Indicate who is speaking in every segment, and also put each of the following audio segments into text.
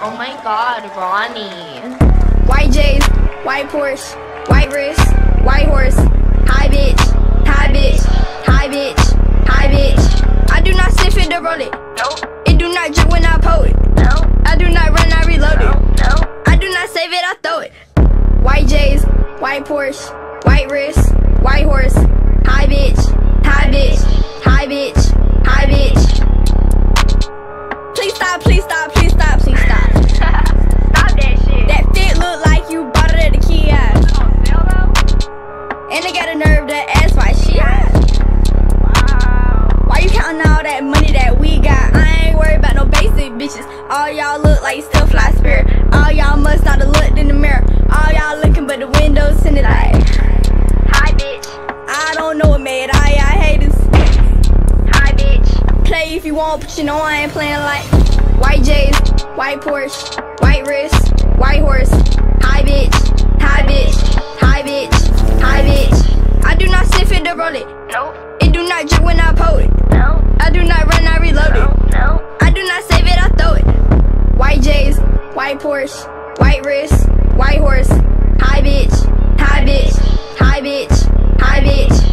Speaker 1: Oh my god, Ronnie.
Speaker 2: White J's, white Porsche, white wrist, white horse. Hi bitch, hi bitch, hi bitch, hi bitch. I do not sniff it to roll it.
Speaker 1: Nope.
Speaker 2: It do not drip when I pull it.
Speaker 1: No.
Speaker 2: I do not run, I reload it.
Speaker 1: No.
Speaker 2: I do not save it, I throw it. White J's, white Porsche, white wrist, white horse. Hi bitch, hi bitch, hi bitch, hi bitch. Please stop, please stop, please stop, please stop.
Speaker 1: Stop that shit.
Speaker 2: That fit look like you bought it at the kiosk. And they got a nerve to ask why she asked.
Speaker 1: Wow.
Speaker 2: Why you counting all that money that we got? I ain't worried about no basic bitches. All y'all look like still fly spirit. All y'all must not have looked in the mirror. All y'all looking but the windows in it like.
Speaker 1: Hi bitch.
Speaker 2: I don't know what made all y'all haters.
Speaker 1: Hi bitch.
Speaker 2: Play if you want, but you know I ain't playing like. White J's, white Porsche, white wrist, white horse. Hi bitch, hi bitch, hi bitch, hi bitch. I do not sniff it to roll it.
Speaker 1: Nope.
Speaker 2: It do not drip when I pull it.
Speaker 1: No.
Speaker 2: I do not run, I reload it.
Speaker 1: No.
Speaker 2: I do not save it, I throw it. White J's, white Porsche, white wrist, white horse. Hi bitch, hi bitch, hi bitch, hi bitch.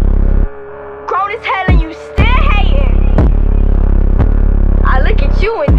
Speaker 1: Grown as hell and you still hating. I look at you and